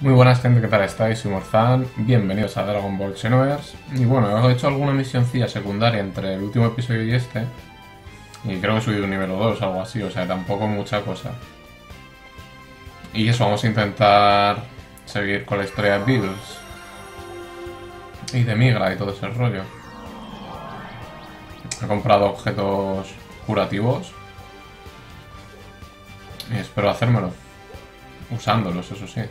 Muy buenas gente, ¿qué tal estáis? Soy Morzan, bienvenidos a Dragon Ball Xenoverse. Y bueno, he hecho alguna misioncilla secundaria entre el último episodio y este. Y creo que he subido un nivel 2 o algo así, o sea, tampoco mucha cosa. Y eso, vamos a intentar seguir con la historia de Bills. Y de Migra y todo ese rollo. He comprado objetos curativos. Y espero hacérmelo. Usándolos, eso sí.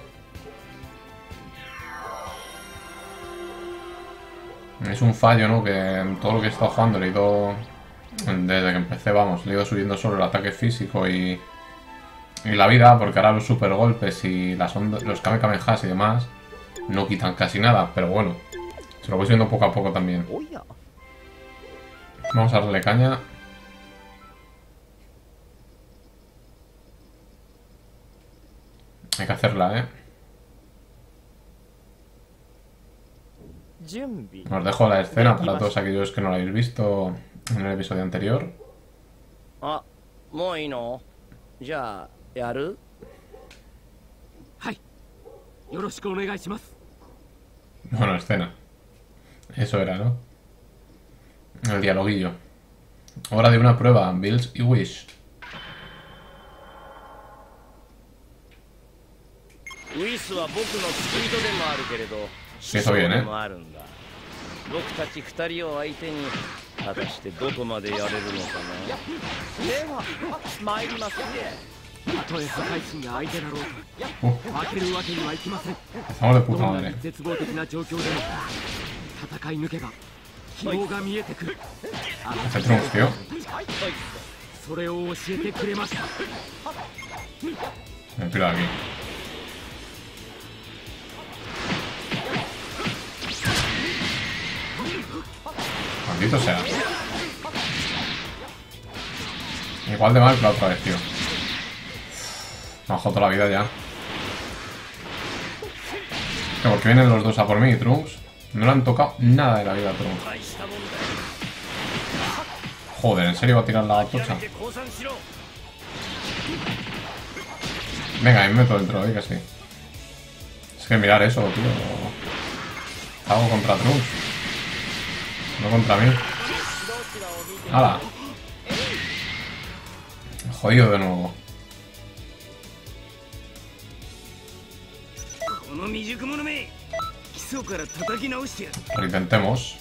Es un fallo, ¿no? Que en todo lo que he estado jugando le he ido... Desde que empecé, vamos, le he ido subiendo solo el ataque físico y la vida, porque ahora los super golpes y los Kame Kamehas y demás no quitan casi nada, pero bueno, se lo voy subiendo poco a poco también. Vamos a darle caña. Hay que hacerla, ¿eh? Os dejo la escena para todos aquellos que no la habéis visto en el episodio anterior. Bueno, escena. Eso era, ¿no? El dialoguillo. Hora de una prueba, Bills y Wish. Empiezo bien, ¿eh? Estamos de puta madre. Hace Trunks, tío. Me tiro de aquí. Maldito sea. Igual de mal que la otra vez, tío. Me ha jodido toda la vida ya. ¿Por qué vienen los dos a por mí, Trunks? No le han tocado nada de la vida a Trunks. Joder, ¿en serio va a tirar la tocha? Venga, me meto dentro, que sí. Es que mirar eso, tío. Hago contra Trunks. No contra mí. ¡Hala! Jodido de nuevo. Lo intentemos.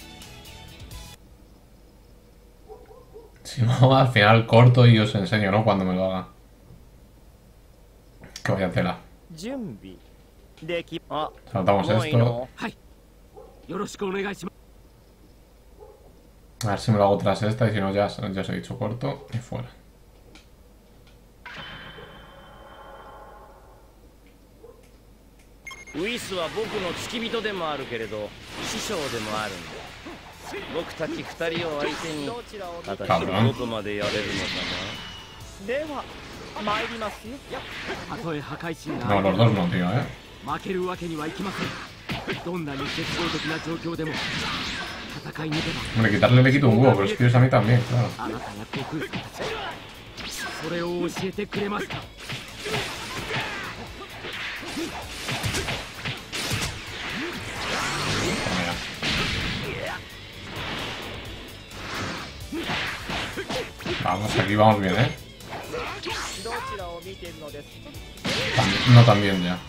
Si no, al final corto y os enseño, ¿no? Cuando me lo haga. Que vaya tela. Saltamos esto. A ver si me lo hago tras esta y si no ya os he dicho corto y fuera. Cabrón. No, los dos no, tío, ¿eh? Hombre, quitarle le quito un huevo, pero es que ellos a mí también, claro. Vamos, aquí vamos bien, ¿eh? No tan bien ya.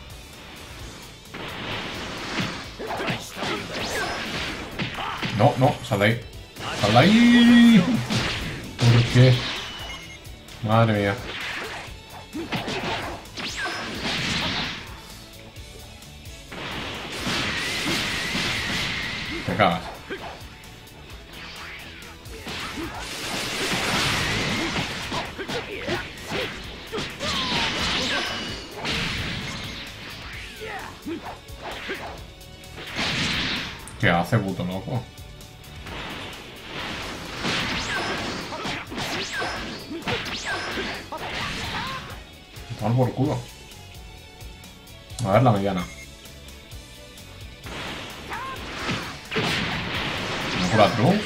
No, no, sal de ahí. ¡Sal de ahí! ¿Por qué? Madre mía. Te cagas. ¿Qué hace, puto loco? Tomar por culo. A ver la mediana. ¿No cura Trunks?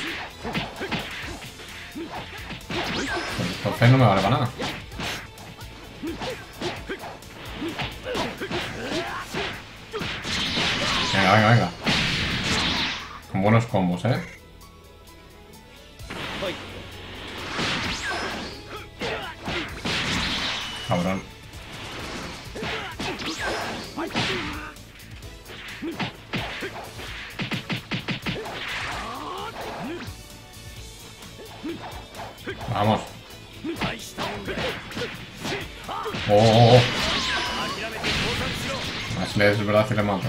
Pues entonces no me vale para nada. Venga, venga, venga. Con buenos combos, Cabrón. Vamos. Oh. Así es verdad que le mato.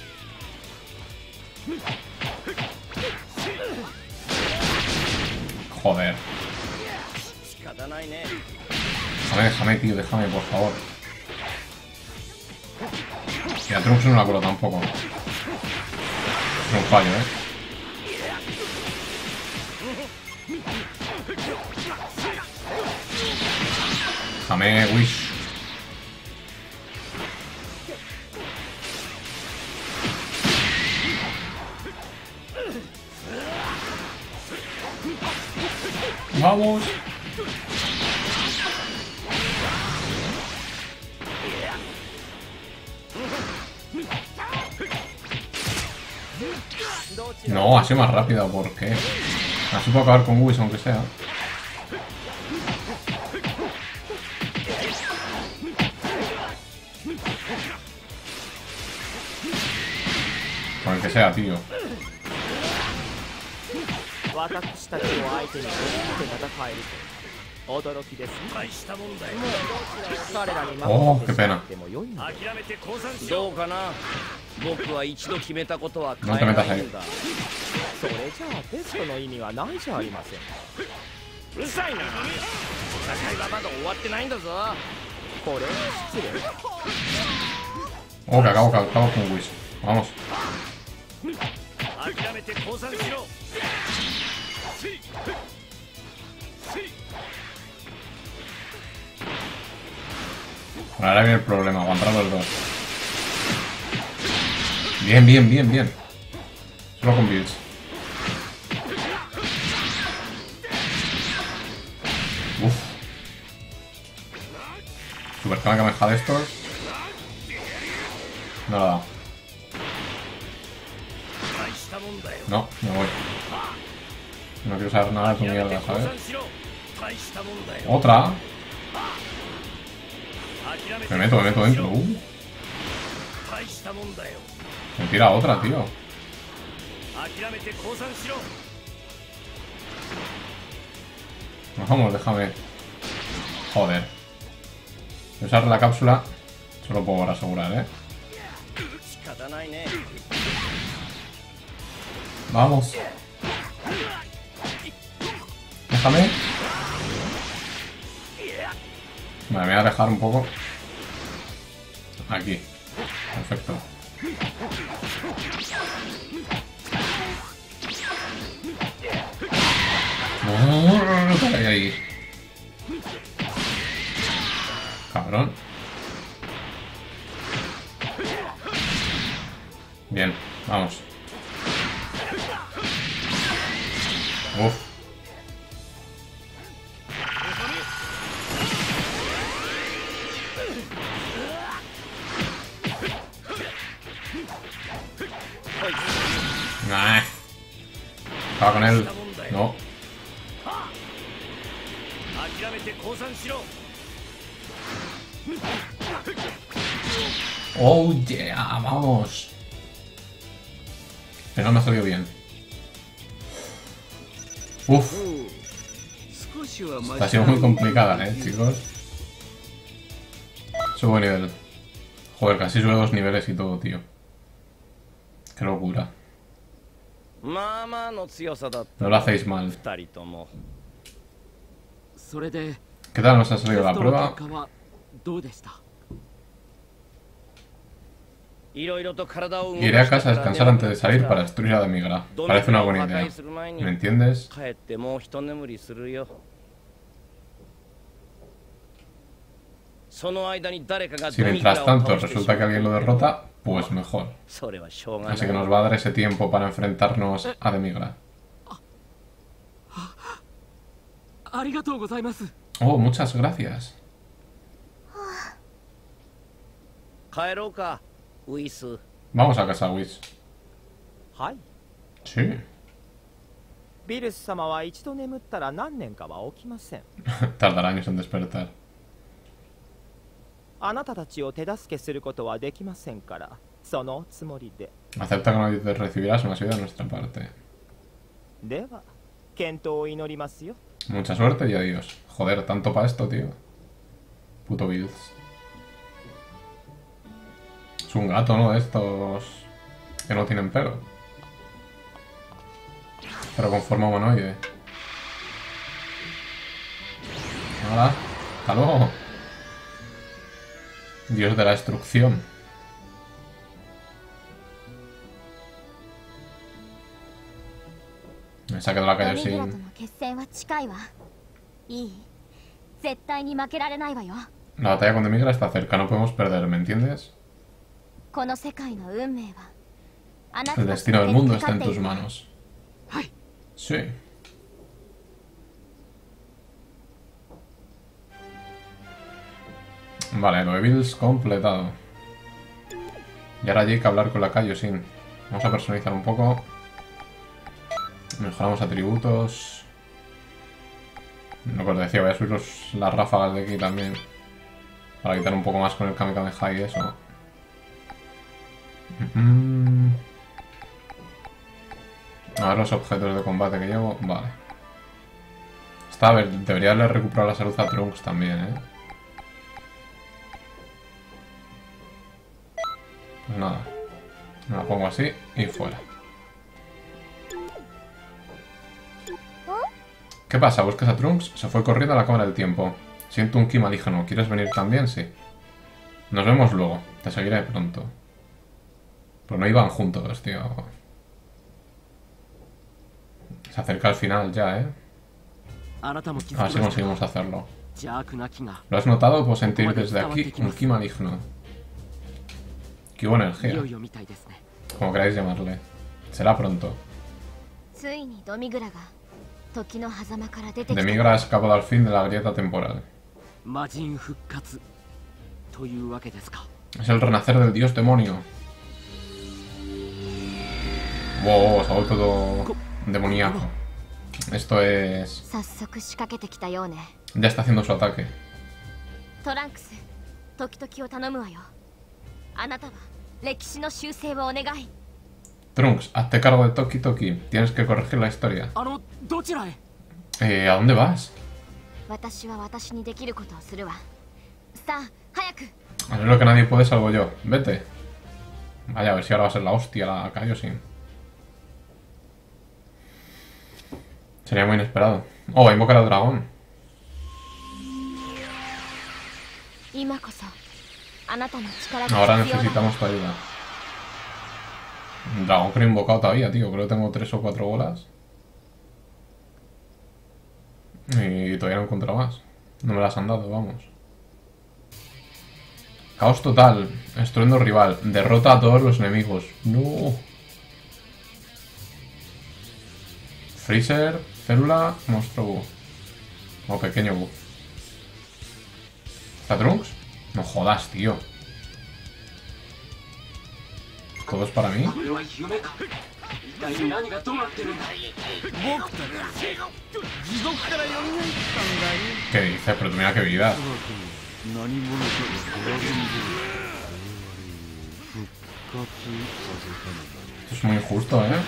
Joder. Déjame, tío, déjame, por favor. Y a Trunks no la curo tampoco. Es un fallo, Déjame, Wish. Vamos. No, ha sido más rápido, ¿por qué? Así puedo acabar con Whis, aunque sea. Con el que sea, tío. Oh, qué pena. No te metas ahí. Oh, que acabo con Whis. Vamos. Ahora viene el problema, aguantar los dos. Bien, bien, bien, bien. Solo con builds. Uff. Super Kamehameha de estos. No lo ha dado. No, me voy. No quiero saber nada de tu mierda, ¿sabes? Otra. Me meto dentro. Me tira otra, tío. Vamos, déjame. Joder. Voy a usar la cápsula. Solo puedo asegurar, Vamos. Déjame. Vale, me voy a dejar un poco. Aquí. Perfecto. No, ahí. Cabrón. Bien, vamos. Uf. Nah. Acaba con él. No. Oh yeah, vamos. Pero no me ha salido bien. Uf. Esta ha sido muy complicada, chicos. Subo nivel. Joder, casi sube 2 niveles y todo, tío. Qué locura. No lo hacéis mal. ¿Qué tal nos ha salido la prueba? Iré a casa a descansar antes de salir para destruir a Demigra. Parece una buena idea. ¿Me entiendes? Si mientras tanto resulta que alguien lo derrota, pues mejor. Así que nos va a dar ese tiempo para enfrentarnos a Demigra. Oh, muchas gracias. Vamos a casa, Whis. はい。 Sí. ビルス様は一度眠ったら何年かは起きません。 Tardará años en despertar. あなたたちを手助けすることはできませんから、そのつもりで。 Acepta que no recibirás una ayuda de nuestra parte. では、健闘を祈りますよ。 Mucha suerte y adiós. Joder, tanto para esto, tío. Puto Bills. Es un gato, ¿no? De estos que no tienen pelo. Pero con forma humanoide. Hola. Hasta luego. Dios de la destrucción. Me saqué de la calle sin... La batalla con Demigra está cerca, no podemos perder, ¿me entiendes? El destino del mundo está en tus manos. Sí. Vale, lo de Bills completado. Y ahora hay que hablar con la Kaioshin. Vamos a personalizar un poco. Mejoramos atributos. Lo que os decía, voy a subir las ráfagas de aquí también. Para quitar un poco más con el Kamehameha y eso. A ver los objetos de combate que llevo. Vale. A ver, debería haberle recuperado la salud a Trunks también, ¿eh? Pues nada. Me la pongo así y fuera. ¿Qué pasa? ¿Buscas a Trunks? Se fue corriendo a la cámara del tiempo. Siento un ki maligno. ¿Quieres venir también? Sí. Nos vemos luego. Te seguiré pronto. Pues no iban juntos, tío. Se acerca al final ya, ¿eh? A ver si conseguimos hacerlo. ¿Lo has notado? Puedo sentir desde aquí un ki maligno. Ki o energía. Como queráis llamarle. Será pronto. Demigra ha escapado al fin de la grieta temporal. Es el renacer del dios demonio. Wow, se ha vuelto todo demoníaco. Esto es... Ya está haciendo su ataque. Trunks, hazte cargo de Toki Toki. Tienes que corregir la historia. ¿A dónde vas? Haré lo que nadie puede salvo yo. Vete. Vaya, a ver si ahora va a ser la hostia la Kaioshin. Sería muy inesperado. Oh, va a invocar al dragón. Ahora necesitamos tu ayuda. Un dragón que no he invocado todavía, tío. Creo que tengo 3 o 4 bolas. Y todavía no he encontrado más. No me las han dado, vamos. Caos total. Estruendo rival. Derrota a todos los enemigos. No. Freezer, célula, monstruo bug. O pequeño bug. ¿Está Trunks? No jodas, tío. ¿Todo es para mí? ¿Qué dices? Pero tú mira qué vida. Esto es muy injusto, ¿eh?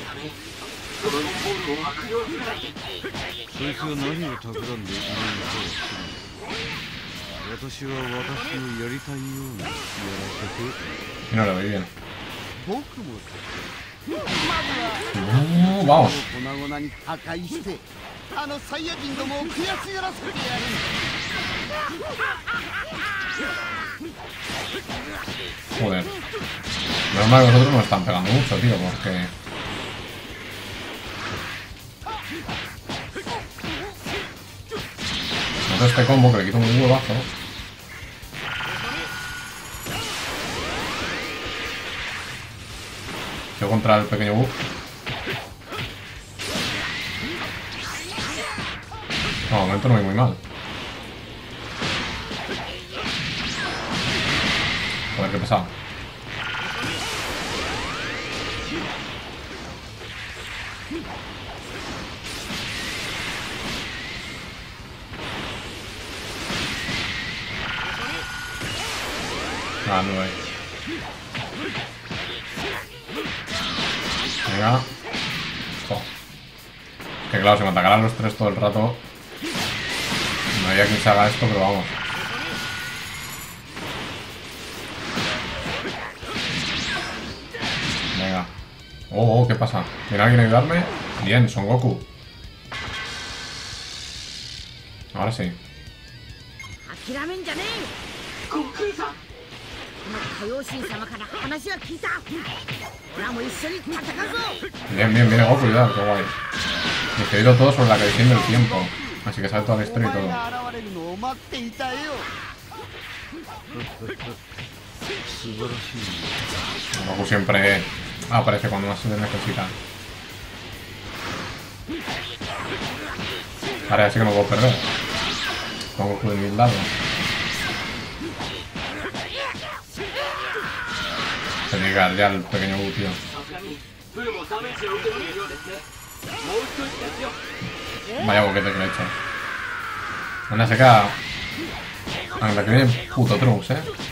Y no lo veo bien. Vamos. Joder. Menos mal que vosotros no me están pegando mucho, tío, porque... Entonces este combo que le quito un huevazo. Yo contra el pequeño bug. No, de momento no voy muy mal. Joder, qué pesado. Ah, no hay. Venga. Oh. Que claro, si me atacaran los tres todo el rato. No había quien se haga esto, pero vamos. Venga. Oh, ¿qué pasa? ¿Viene alguien a ayudarme? Bien, Son Goku. Ahora sí. Bien, bien, viene Goku, cuidado, qué guay. Decidido todo sobre la creación del tiempo. Así que sabe toda la historia y todo. Goku siempre aparece cuando más se le necesita. Ahora sí que no puedo perder. Con Goku de mi lado. Se llega ya el pequeño Goku, tío. Vaya boquete que le he hecho. Anda, se queda. Anda, que viene puto Trunks,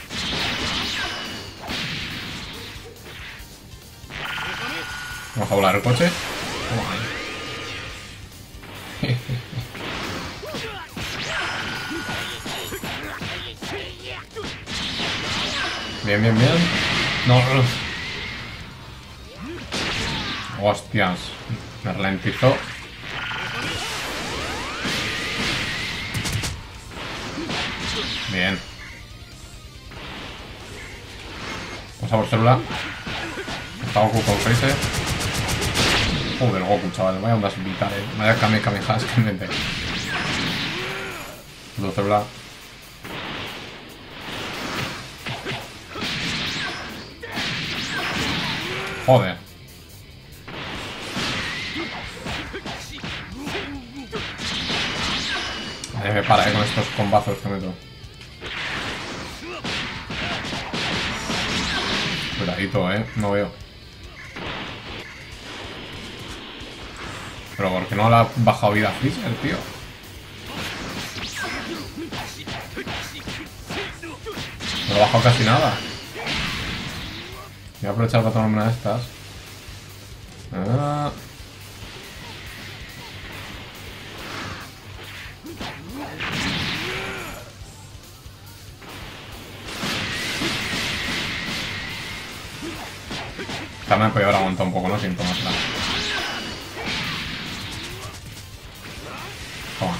Vamos a volar el coche. Bien, bien, bien. No. Hostias. Me ralentizó. Bien. Vamos a por célula. Está Goku con Freezer. Joder, Goku, chaval. Vaya ondas vitales. Vaya Kamehamehas que mete. Puto célula. Joder. Me para con estos combazos que meto. Cuidadito, no veo. Pero ¿por qué no le ha bajado vida a Freezer, tío? No le ha bajado casi nada. Voy a aprovechar para tomarme una de estas. También podía haber aguantado un poco, ¿no? Sin tomársela. Toma.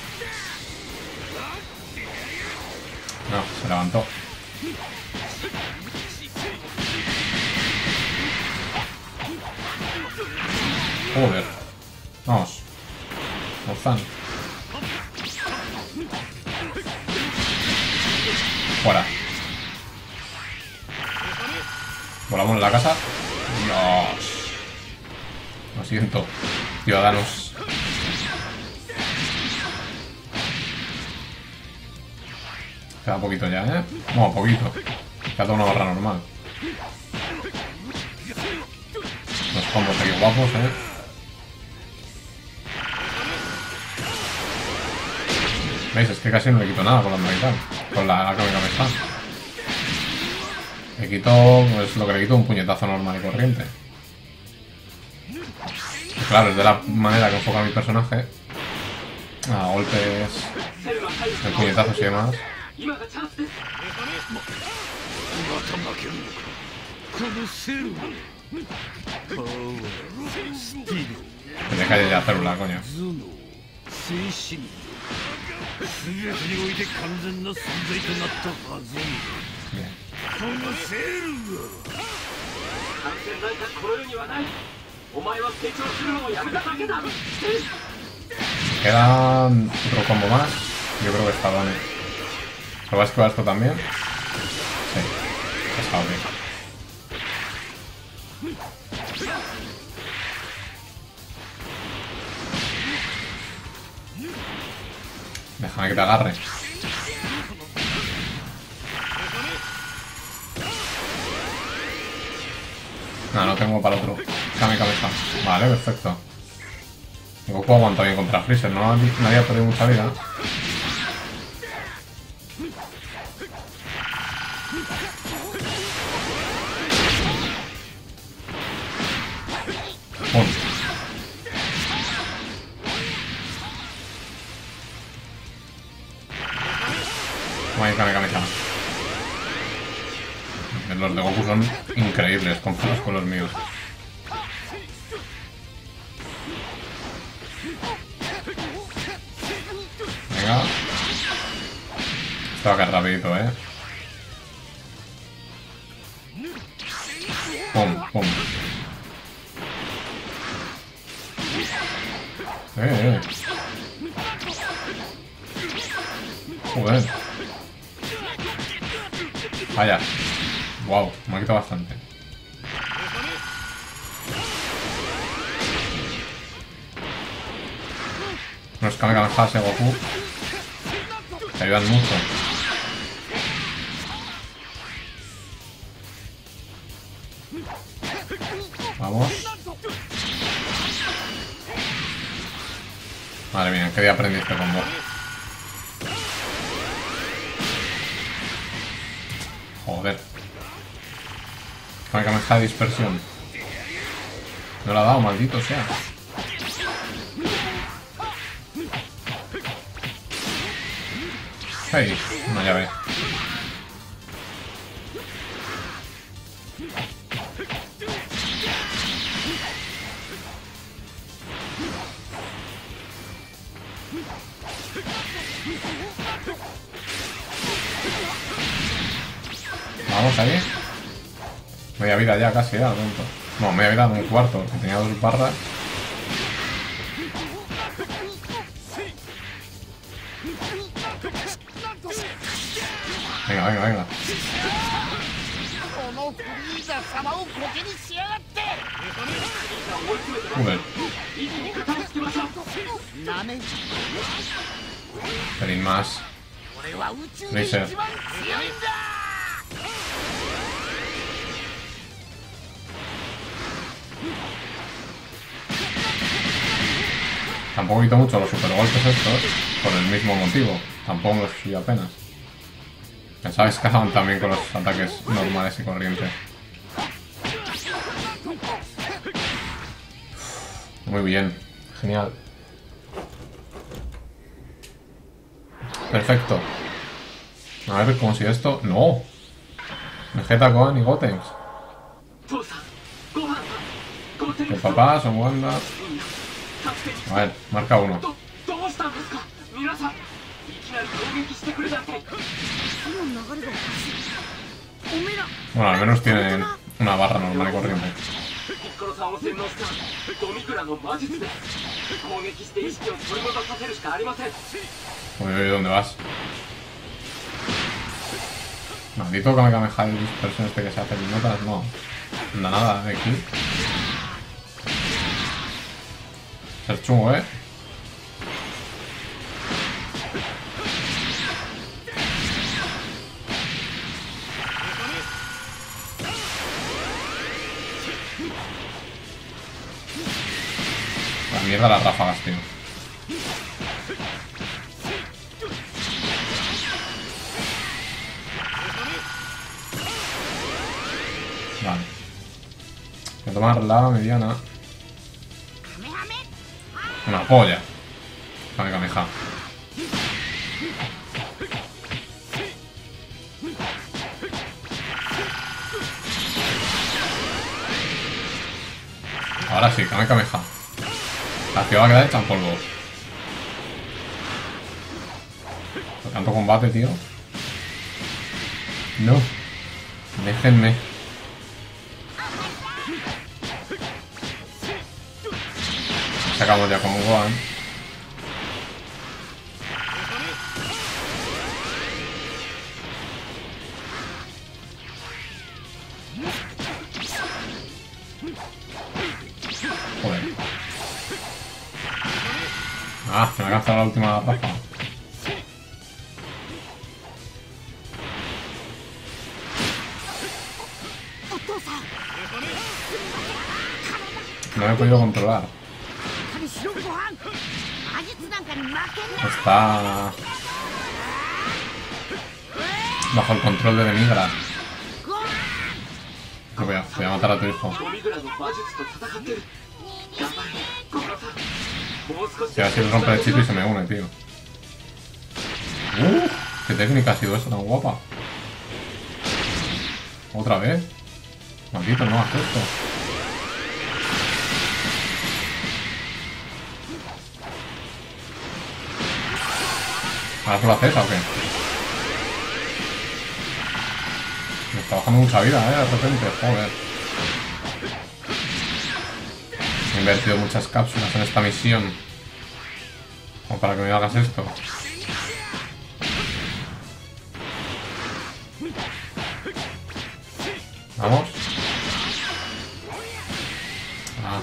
No, se levantó. Joder. Vamos. Mozán. Fuera. Volamos en la casa. Dios. Lo siento, ciudadanos. Queda poquito ya, No, poquito. Queda una barra normal. Los combos aquí guapos, ¿Veis? Es que casi no le quito nada con la American. Con la Kamehameha. Le quito, pues lo que le quito, un puñetazo normal y corriente. Y claro, es de la manera que enfoca mi personaje. A golpes, de puñetazos y demás. Que te calles ya, célula, coño. Bien. Queda otro combo más. Yo creo que está bien. ¿Lo vas a esquivar esto también? Sí, está bien. Déjame que te agarre. No, no tengo para el otro. Kamehameha. Vale, perfecto. Goku aguanta bien contra Freezer, no nadie ha perdido mucha vida. ¡Pum! Vaya Kamehameha. Los de Goku son increíbles comparados con los míos. Venga. Esto va a caer rapidito, Pum, pum. Joder. Vaya. Wow, me ha quitado bastante. Los Kamehameha de Goku te ayudan mucho. Vamos. Madre mía, qué día aprendí este combo. Joder. Kamehameha de dispersión. No lo ha dado, maldito sea. Hey, una llave. Vamos ahí. Media vida ya casi, tonto. No, media vida de un cuarto, que tenía 2 barras. Venga, venga, venga. Joder. Pelín más. Freezer. Tampoco quito mucho los supergolpes estos por el mismo motivo. Tampoco los subí apenas. Pensaba que escapaban también con los ataques normales y corrientes. Muy bien. Genial. Perfecto. A ver, consigo esto. ¡No! Vegeta, Gohan y Gotenks. El papá, Son Wanda. A ver, marca 1. Bueno, al menos tienen una barra normal y corriente. Uy, ¿dónde vas? Maldito Kamehameha de dispersión este que se hace en notas, no. Anda nada de aquí. Ser chungo, La mierda las ráfagas, tío. Vale. Voy a tomar la mediana. Una polla. Kamehameha. Ahora sí, Kamehameha. La ciudad va a quedar hecha en polvo. Tanto combate, tío. No. Déjenme. Sacamos ya con Gohan. Joder. Ah, me ha gastado la última rafa. No me he podido controlar. Está bajo el control de Demigra. Voy a matar a tu hijo. Si así le rompe el hechizo y se me une, tío. ¿Qué técnica ha sido esa tan guapa? ¿Otra vez? Maldito, no hagas esto. ¿Ahora lo haces o qué? Me está bajando mucha vida, de repente, joder. He invertido muchas cápsulas en esta misión. Como para que me hagas esto. Vamos. Ah.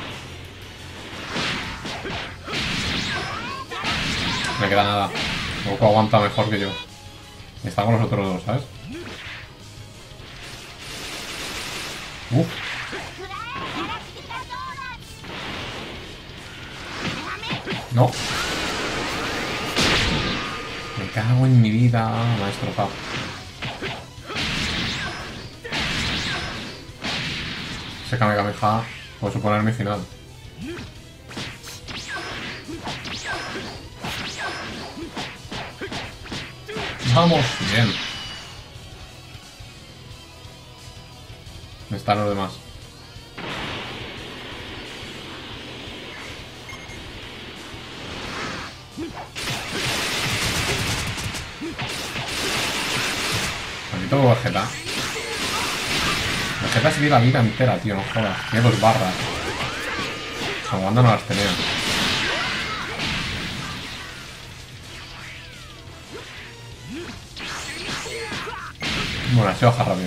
Me queda nada. Goku aguanta mejor que yo. Y está con los otros dos, ¿sabes? No. Me cago en mi vida, maestro Pap. Ese Kamehameha puede suponer mi final. Vamos, bien. ¿Dónde están los demás? Maldito Vegeta. Vegeta se dio la vida entera, tío, no jodas. Tiene 2 barras. Como Wanda no las tenía. Bueno, se baja rápido.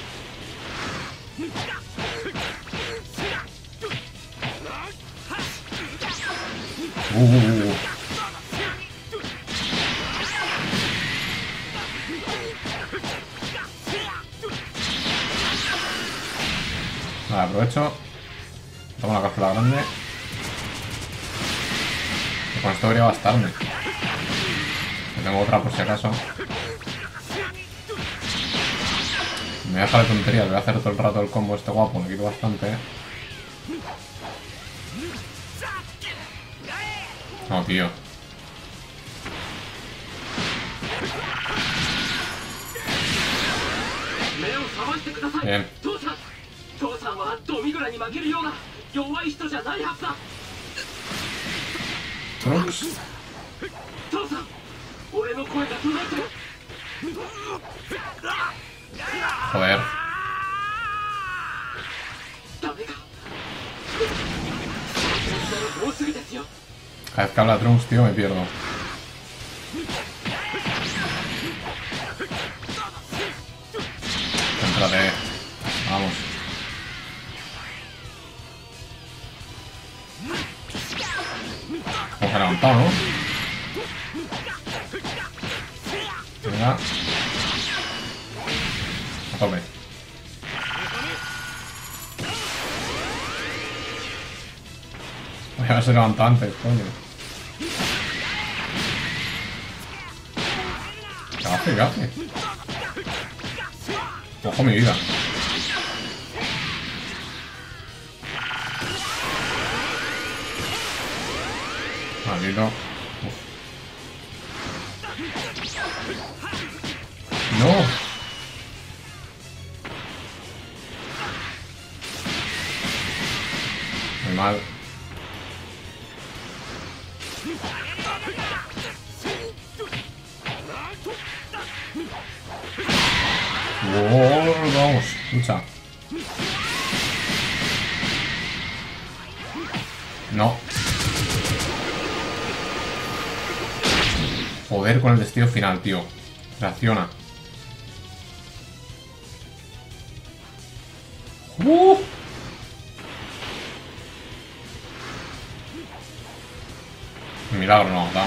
Vale, aprovecho. Tomo la cápsula grande. Y con esto debería bastarme. Yo tengo otra por si acaso. Me voy a dejar de tonterías, voy a hacer todo el rato el combo este guapo, me quito bastante, No, tío. Bien. Trunks. Joder. Cada vez que habla Trunks, tío, me pierdo. Céntrate. Vamos. Como que ha levantado, ¿no? Venga. A tope. Voy a haberse levantado antes, coño. ¿Qué hace? ¿Qué hace? Ojo mi vida. Maldito. Uf. No. Muy mal. Vamos, lucha. No. Joder con el destello final, tío. Reacciona. Milagro no, da.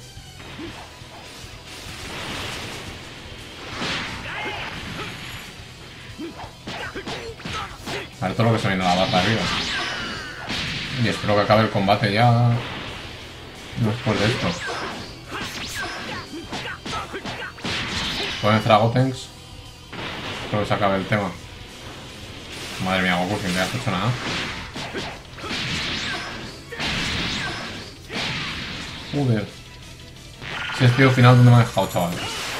A ver todo lo que se viene a la barra de vida. Y espero que acabe el combate ya. Después de esto. Pueden vencer a Gotenks. Creo que se acabe el tema. Madre mía, Goku, sin le has hecho nada. Joder. Si es tío final, ¿dónde me ha dejado, chaval?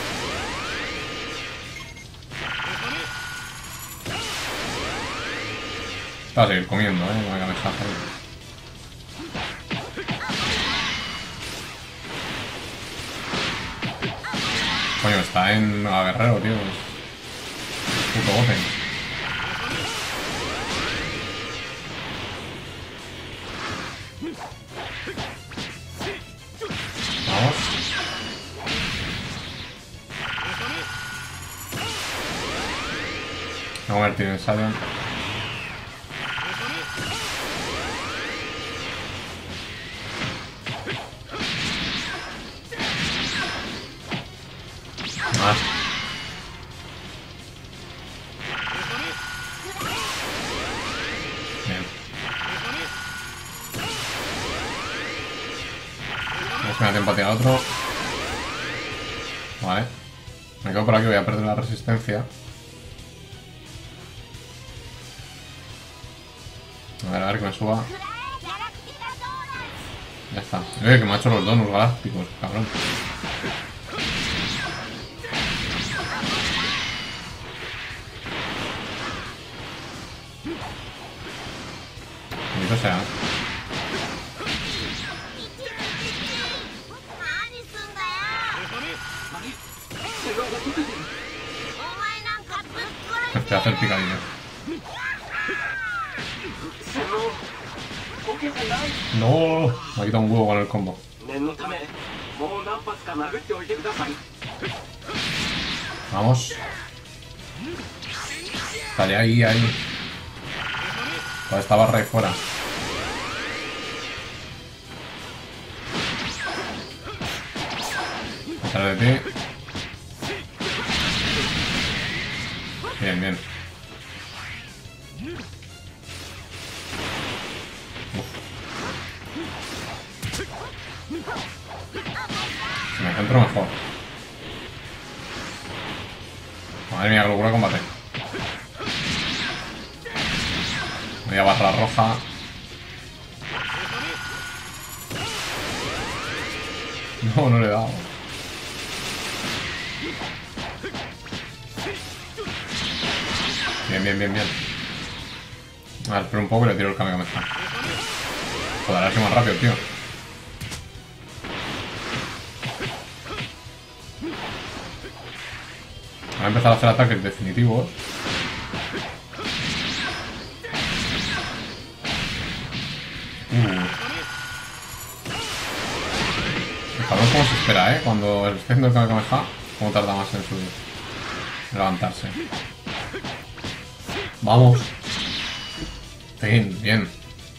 Va a seguir comiendo, Vaya mensaje. Coño, está en Mega Guerrero, tío. Puto Goten. Vamos. Vamos a convertir en Saiyan. Más. Bien. No se me da tiempo a tirar otro. Vale. Me quedo por aquí, voy a perder la resistencia. A ver que me suba. Ya está. Que me ha hecho los donuts galácticos, cabrón. Bendito sea. Te voy a hacer picadillo. No, me ha quitado un huevo con el combo. Vamos. Dale ahí. Toda esta barra ahí fuera. Detrás de ti. Bien. Si me centro mejor. Madre mía, qué locura de combate. Voy a barra roja. No le he dado. Bien. A ver, espera un poco y le tiro el Kamehameha. Joder, ahora sí más rápido, tío. Voy a empezar a hacer ataques definitivos. Cabrón, cómo se espera, cuando esté haciendo el Kamehameha, cómo tarda más en subir. En levantarse. Vamos. Bien.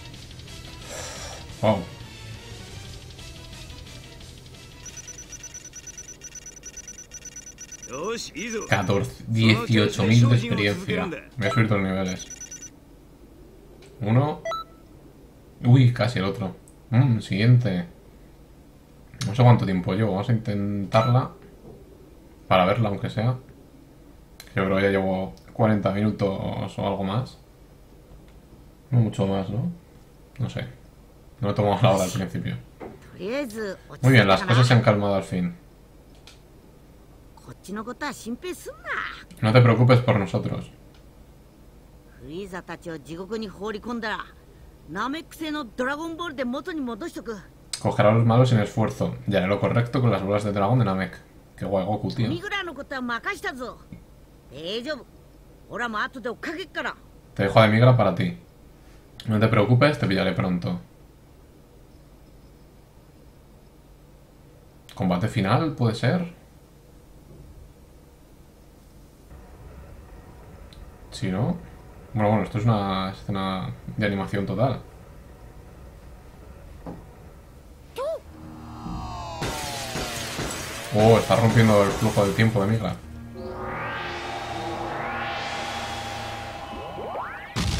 Wow. 18.000 de experiencia. Voy a subir todos los niveles. Uno. Uy, casi el otro. Siguiente. No sé cuánto tiempo llevo. Vamos a intentarla. Para verla, aunque sea. Yo creo que ya llevo 40 minutos o algo más. No mucho más, ¿no? No sé. No he tomado la hora al principio. Muy bien, las cosas se han calmado al fin. No te preocupes por nosotros. Cogerá a los malos sin esfuerzo y haré lo correcto con las bolas de dragón de Namek. Qué guay, Goku, tío. Te dejo de migra para ti. No te preocupes, te pillaré pronto. ¿Combate final? ¿Puede ser? Sí, ¿no? Bueno, esto es una escena de animación total. Oh, está rompiendo el flujo del tiempo de migra.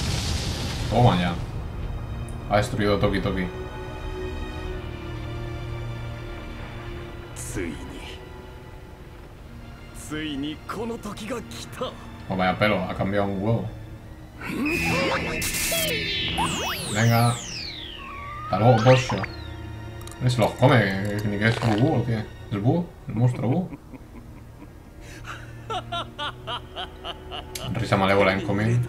Toma ya. Ha destruido Toki Toki. Oh, vaya pelo, ha cambiado un huevo. Venga. Hasta luego, pollo. Se los come, ni que es el búho, ¿qué? ¿El búho? ¿El monstruo búho? Risa malévola en comida.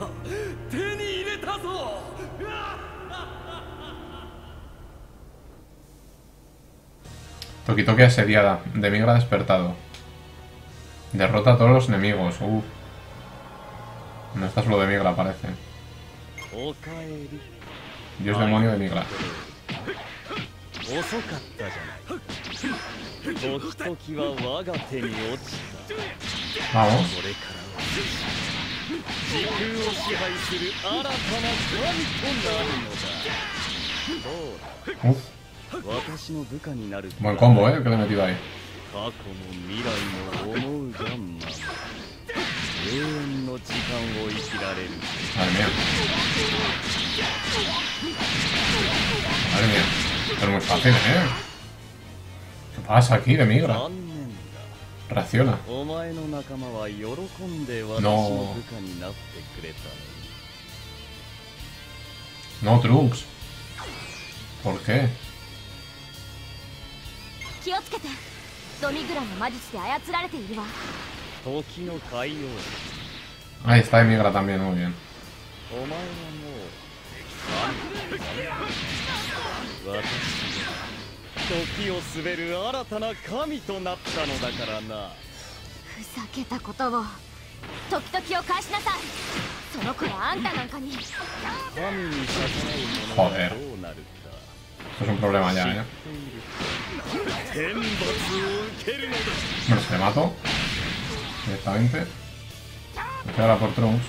Toki Toki asediada. Demigra despertado. Derrota a todos los enemigos. No está solo Demigra, parece. Dios demonio Demigra. Vamos. Uf. Buen combo, que le he metido ahí. Madre mía. Madre mía. Esto es muy fácil, ¿Qué pasa aquí, Demigra? Reacciona. No. No, Trunks. ¿Por qué? Ahí está Demigra también, muy bien. Joder. Esto es un problema ya, Bueno, se le mato directamente. Me quedo ahora por Trunks.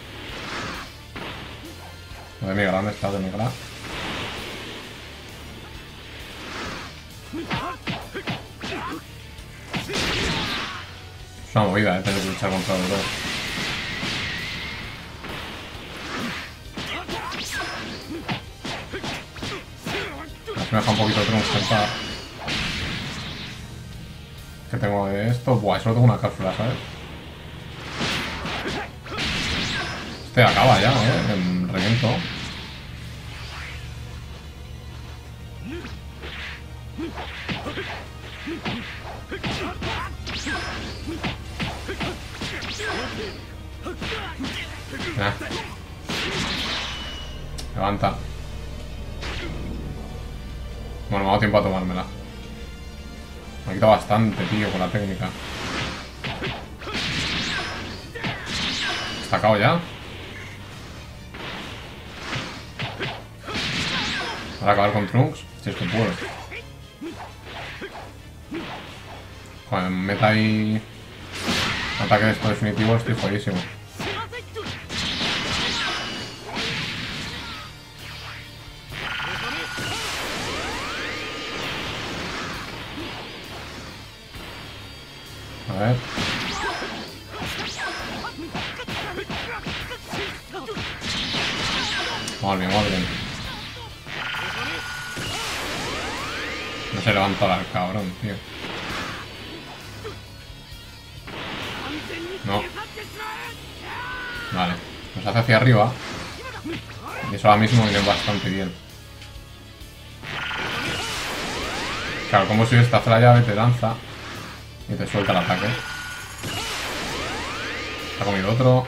Demigra, ¿dónde está Demigra? Es una movida, tener que luchar contra los dos. Me deja un poquito Trunks en paz. ¿Qué tengo de esto? Buah, solo tengo una cápsula, ¿sabes? Este acaba ya, en reviento. Levanta. Bueno, me ha dado tiempo a tomármela. Me ha quitado bastante, tío, con la técnica. ¿Está acabado ya? Para acabar con Trunks, si es que puedo. Joder, meta ahí ataque de esto definitivo, estoy jodidísimo. A ver. Muy bien, muy bien. No se levanta el cabrón, tío. No. Vale. Nos hace hacia arriba. Y eso ahora mismo viene bastante bien. Claro, como si esta hace la llave, te lanza y te suelta el ataque. Ha comido otro.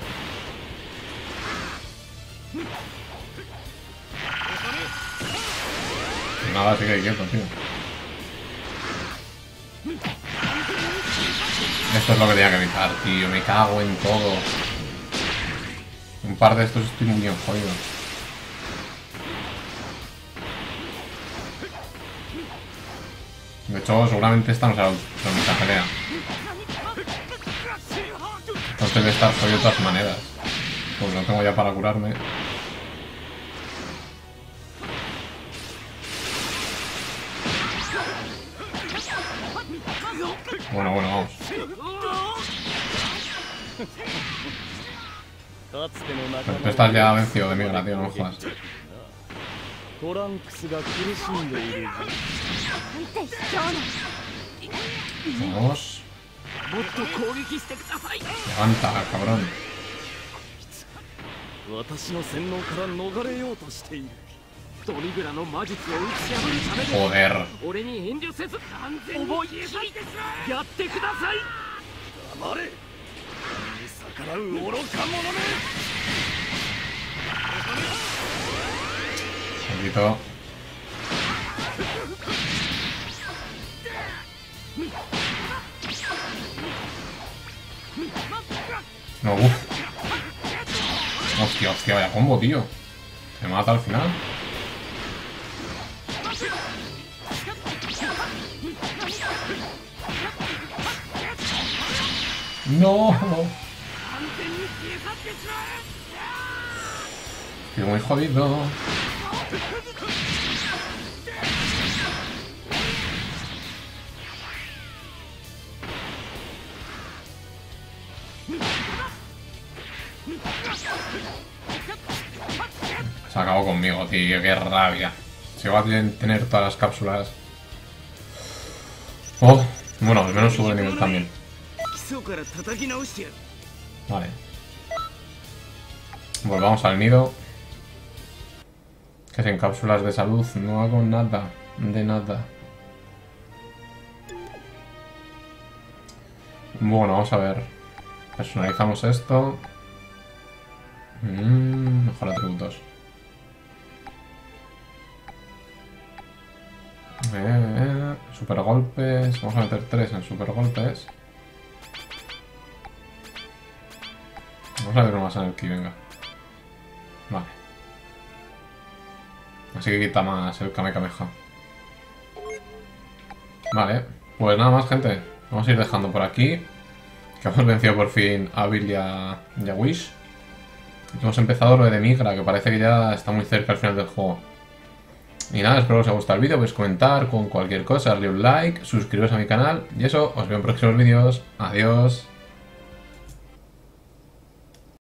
Nada, sigue quieto, tío. Esto es lo que tenía que evitar, tío. Me cago en todo. Un par de estos estoy muy bien jodido. De hecho, seguramente esta no será la única pelea. Entonces debe estar jodido de todas maneras. Porque no tengo ya para curarme. Bueno, vamos. Pero tú estás ya vencido de Demigra, tío, no me jodas. Vamos. Levanta, cabrón. Joder. Un poquito. No, uff. Hostia, hostia, vaya combo, tío. Se mata al final. No. Estoy muy jodido. Se acabó conmigo, tío, qué rabia. Si va a tener todas las cápsulas. Oh, bueno, al menos sube el nivel también. Vale. Volvamos al nido. Que sin cápsulas de salud no hago nada. De nada. Bueno, vamos a ver. Personalizamos esto. Mejor atributos. Super golpes. Vamos a meter 3 en super golpes. Vamos a ver uno más en el ki, venga. Vale. Así que quita más el Kamehameha. Vale. Pues nada más, gente. Vamos a ir dejando por aquí. Que hemos vencido por fin a Bill y a Wish. Hemos empezado lo de Migra, que parece que ya está muy cerca al final del juego. Y nada, espero que os haya gustado el vídeo, podéis comentar con cualquier cosa, darle un like, suscribiros a mi canal y eso, os veo en próximos vídeos. Adiós.